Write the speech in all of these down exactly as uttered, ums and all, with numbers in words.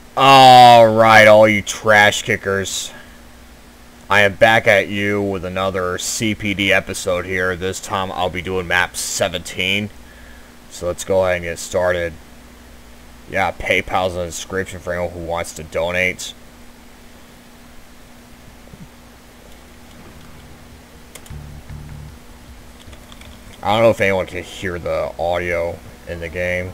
Alright, all you trash kickers. I am back at you with another C P D episode here. This time I'll be doing map seventeen. So let's go ahead and get started. Yeah, PayPal's in the description for anyone who wants to donate. I don't know if anyone can hear the audio in the game.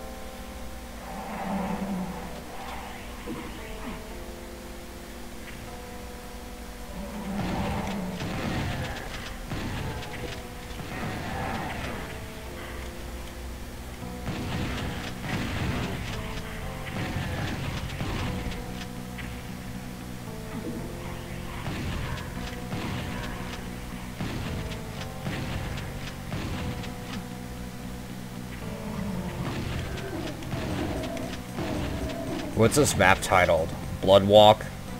What's this map titled? Bloodwalk?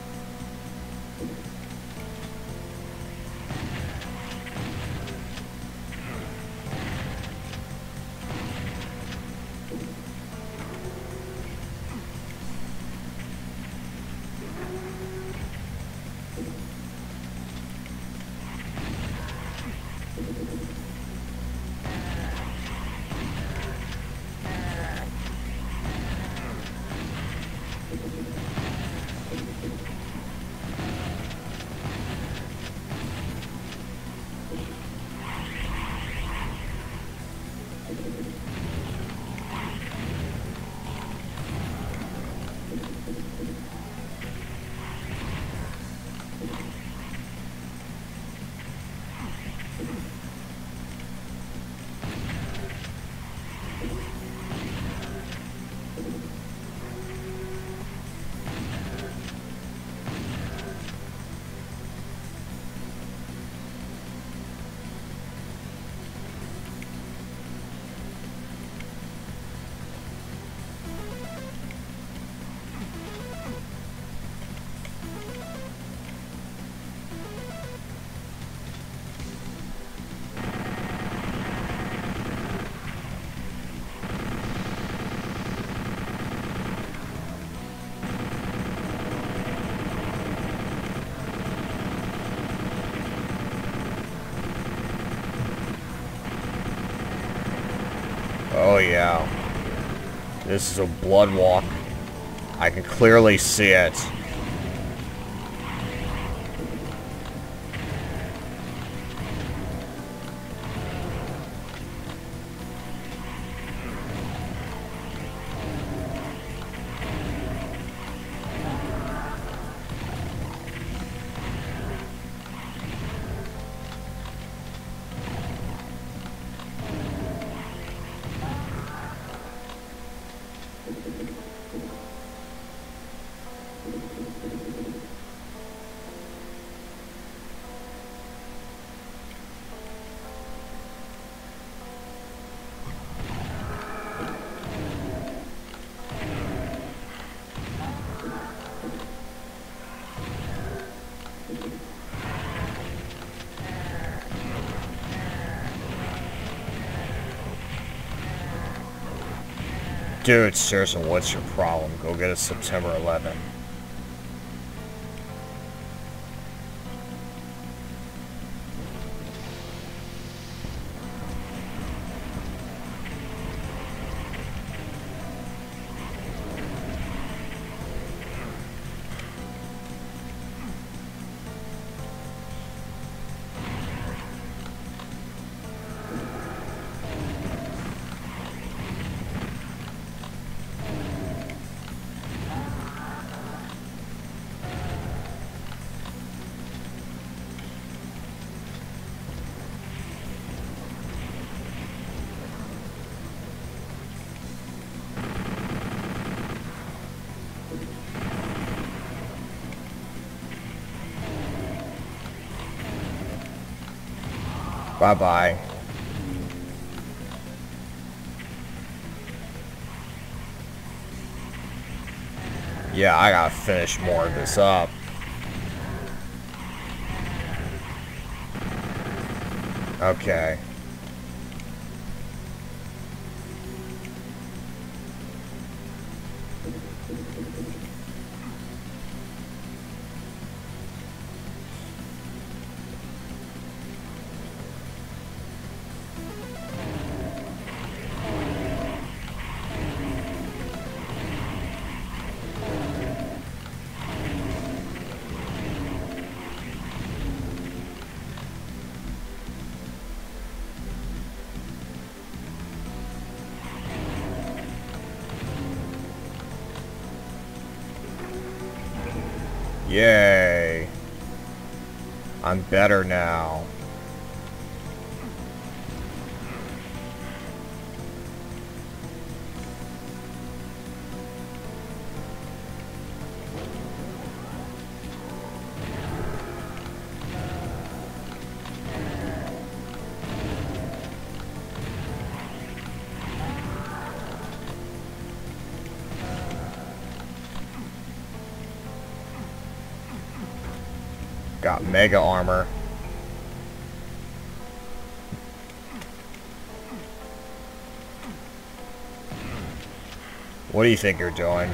Oh yeah. This is a Bloodwalk. I can clearly see it. Dude, seriously, what's your problem? Go get a September eleventh. Bye-bye. Yeah, I gotta finish more of this up. Okay. Yay. I'm better now. Got mega armor. What do you think you're doing?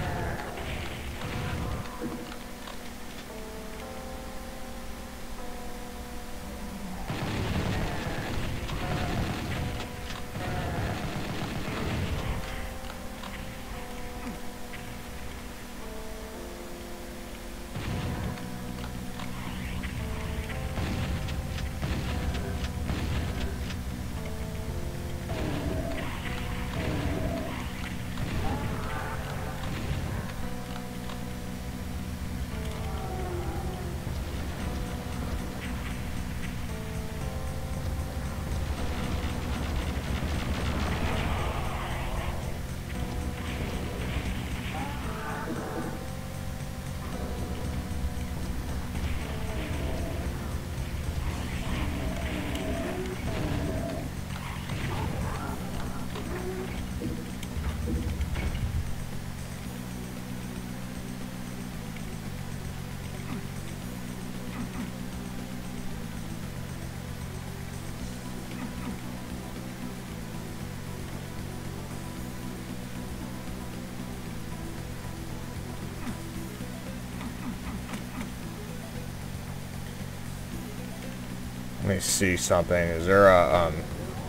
Let me see something. Is there a, um...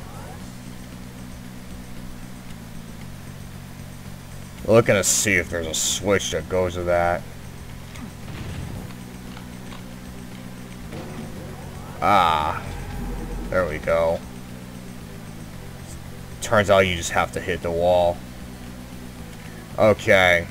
looking to see if there's a switch that goes to that. Ah. There we go. Turns out you just have to hit the wall. Okay.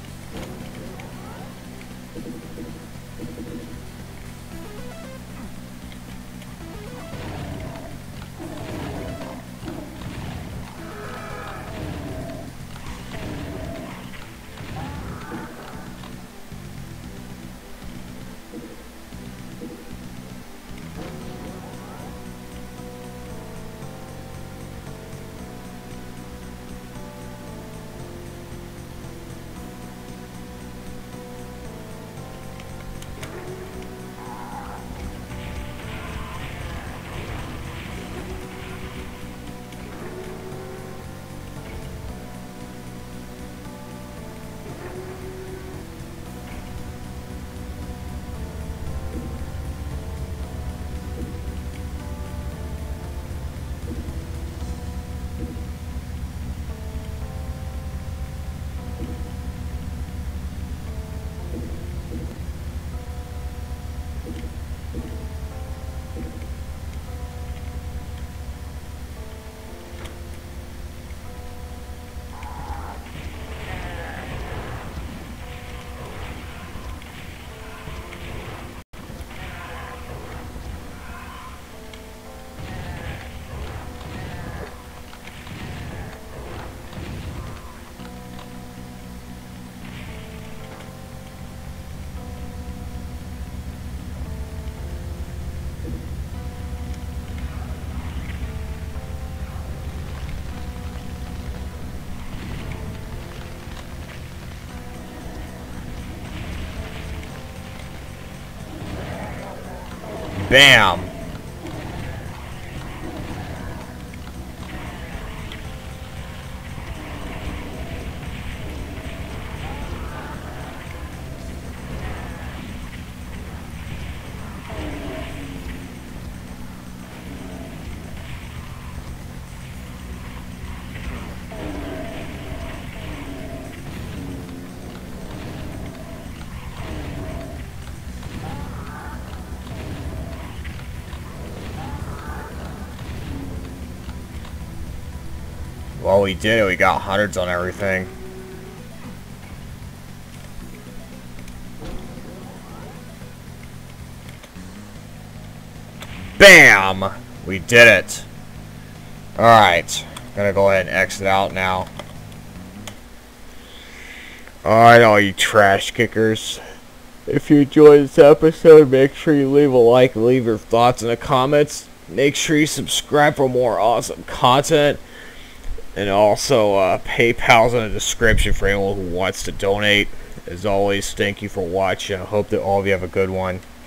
Bam! Well, we did it. We got hundreds on everything. Bam! We did it. Alright. Gonna go ahead and exit out now. Alright, all you trash kickers. If you enjoyed this episode, make sure you leave a like and leave your thoughts in the comments. Make sure you subscribe for more awesome content. And also, uh, PayPal's in the description for anyone who wants to donate. As always, thank you for watching. I hope that all of you have a good one.